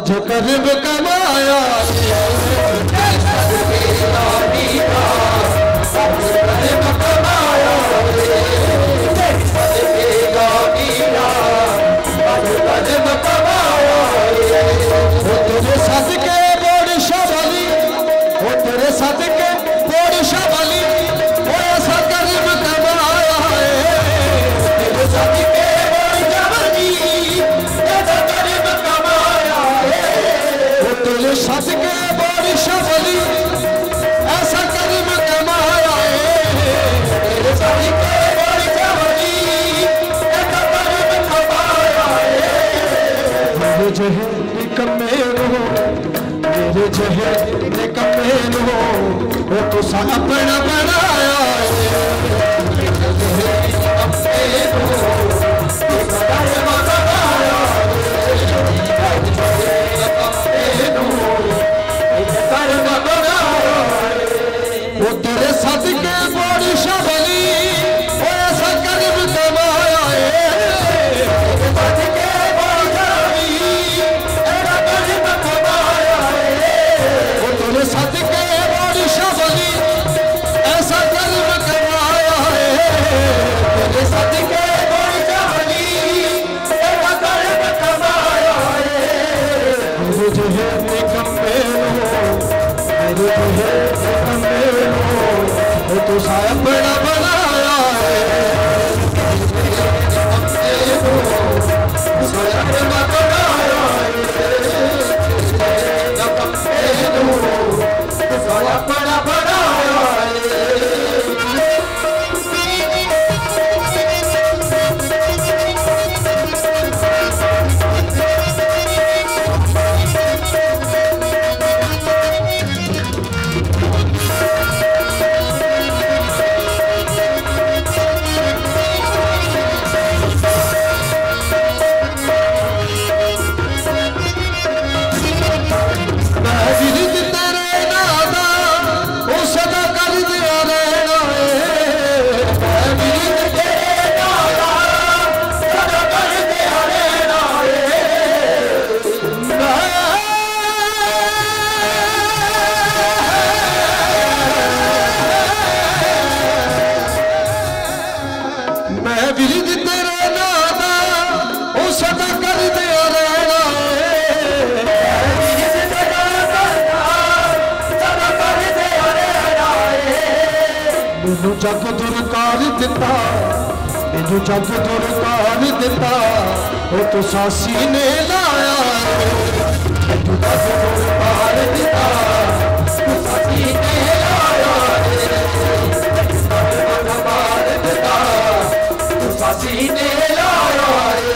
तुझे करीब कमाया तेरे सदके बोड़ी शाबाली, वो तेरे सदके बोड़ी शाबाली, वो ऐसा करीब कमाया है। तेरे सदके बोड़ी शाबाली, ऐसा करीब कमाया है। वो तेरे सदके बोड़ी शाबाली, ऐसा करीब कमाया है। तेरे सदके बोड़ी शाबाली, ऐसा करीब कमाया है। मेरे जहे निकम्मे हो, मेरे जहे निकम्मे हो, वो तो सा अपना बनाया है। मेरे जहे निकम्मे हो, वो अपना बनाया है। वो तेरे सदके बड़ी शाबाली, वो ऐसा करीब कमाया है। तेरे सदके बड़ी शाबाली, ऐसा करीब कमाया है। वो तेरे सदके बड़ी शाबाली, ऐसा करीब कमाया है। तेरे सदके बड़ी शाबाली, ऐसा करीब कमाया है। मेरे जो है निकम्मे हो, मेरे जो है निकम्मे हो, वो तो सा अपना बनाया है। निकम्मे हो, सा अपना बनाया है। निकम्मे हो, सा अपना बनाया है। मैं विरिद तेरे नादा ओ सदा कर दिया रहना है। विरिद तेरा नादा सदा कर दिया रहना है। मैनू जग दुरकार दिता, मैनू जग दुरकार दिता, वो तो सासी ने लाया है। मैनू जग दुरकार दिता, वो सासी ने लाया है। सासी ने लाया है।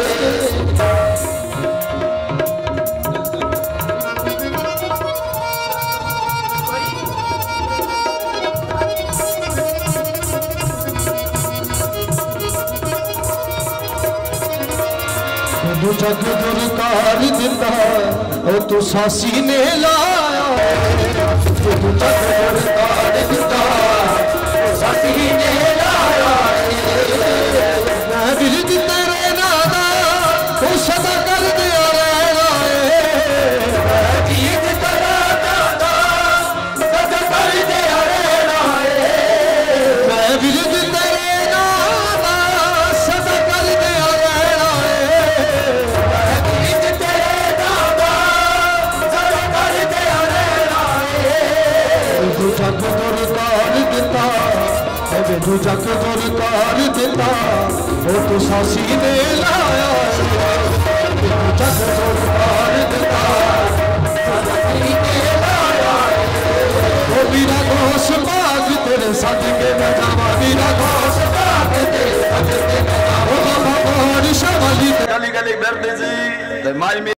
मैनू जग दुरकार दिता, वो तो सासी ने लाया है। मैनू जग दुरकार दिता, वो सासी ने लाया है। मैं विरिद तेरे नादा वो सदा कर दिया रहना है। मैं विरिद तेरा नादा सदा कर दिया रहना है। मैं विरिद तेरे नादा सदा कर दिया रहना है। मैं विरिद तेरे नादा सदा कर दिया रहना है। तू जग दुरकार दिता, मैनू जग दुरकार दिता, वो तो सासी ने लाया है। मैनू जग दुरकार दिता, सासी ने लाया है। वो मेरा घोष बाग तेरे सदके में जावा, मेरा घोष बाग तेरे सदके में जावा। वो बाबा बड़ी शाबाली गली गली फिरदी सी ते माई